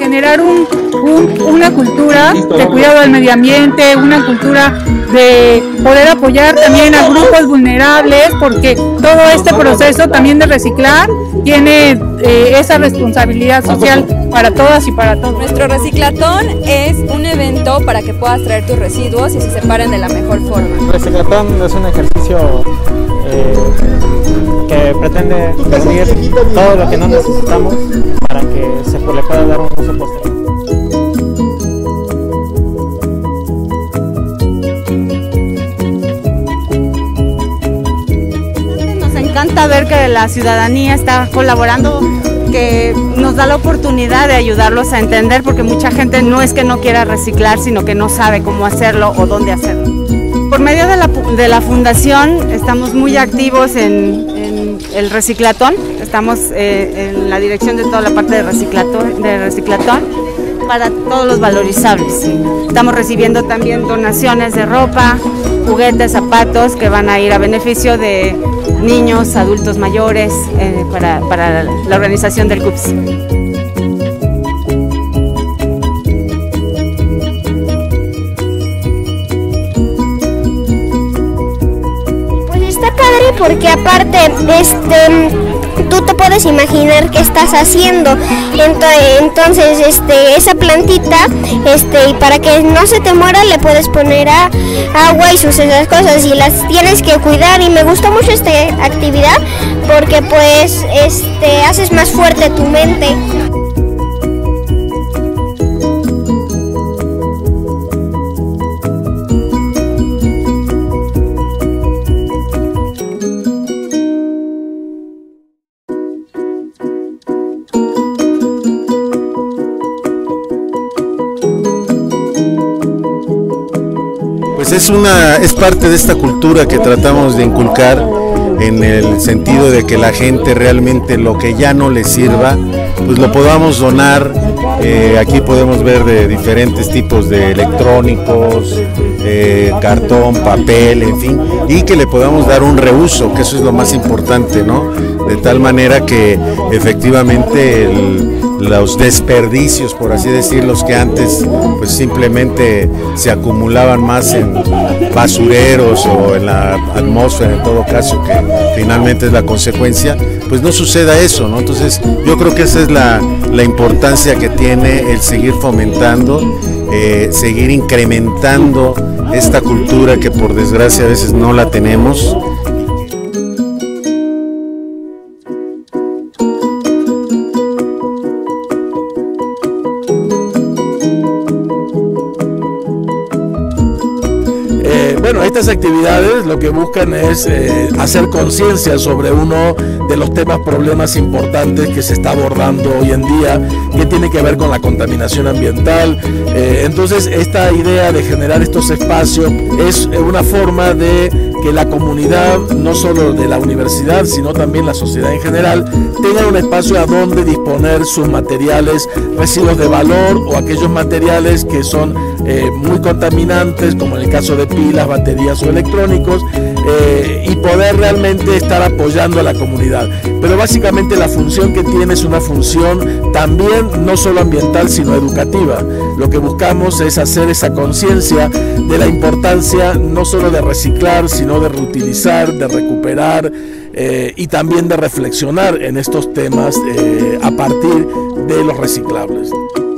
generar una cultura de cuidado del medio ambiente, una cultura de poder apoyar también a grupos vulnerables, porque todo este proceso también de reciclar tiene esa responsabilidad social para todas y para todos. Nuestro reciclatón es un evento para que puedas traer tus residuos y se separen de la mejor forma. El reciclatón es un ejercicio que pretende reunir todo lo que no necesitamos para que se le pueda dar un uso posterior. Nos encanta ver que la ciudadanía está colaborando, que nos da la oportunidad de ayudarlos a entender, porque mucha gente no es que no quiera reciclar, sino que no sabe cómo hacerlo o dónde hacerlo. Por medio de la fundación estamos muy activos en el reciclatón, estamos en la dirección de toda la parte de reciclatón para todos los valorizables. Estamos recibiendo también donaciones de ropa, juguetes, zapatos que van a ir a beneficio de niños, adultos mayores, para la organización del CUPS. Porque aparte tú te puedes imaginar qué estás haciendo, entonces esa plantita y para que no se te muera le puedes poner agua y esas cosas y las tienes que cuidar. Y me gustó mucho esta actividad porque pues haces más fuerte tu mente. Pues es parte de esta cultura que tratamos de inculcar, en el sentido de que la gente realmente lo que ya no le sirva, pues lo podamos donar. Aquí podemos ver de diferentes tipos de electrónicos, cartón, papel, en fin, y que le podamos dar un reuso, que eso es lo más importante, ¿no? De tal manera que efectivamente los desperdicios, por así decirlos, que antes pues simplemente se acumulaban más en basureros o en la atmósfera, en todo caso, que finalmente es la consecuencia, pues no suceda eso, ¿no? Entonces yo creo que esa es la importancia que tiene el seguir fomentando, seguir incrementando esta cultura que por desgracia a veces no la tenemos. Bueno, estas actividades lo que buscan es hacer conciencia sobre uno de los problemas importantes que se está abordando hoy en día, que tiene que ver con la contaminación ambiental. Entonces, esta idea de generar estos espacios es una forma de que la comunidad, no solo de la universidad, sino también la sociedad en general, tenga un espacio a donde disponer sus materiales, residuos de valor o aquellos materiales que son muy contaminantes, como en el caso de pilas, baterías o electrónicos, y poder realmente estar apoyando a la comunidad. Pero básicamente la función que tiene es una función también no solo ambiental, sino educativa. Lo que buscamos es hacer esa conciencia de la importancia no solo de reciclar, sino de reutilizar, de recuperar y también de reflexionar en estos temas a partir de los reciclables.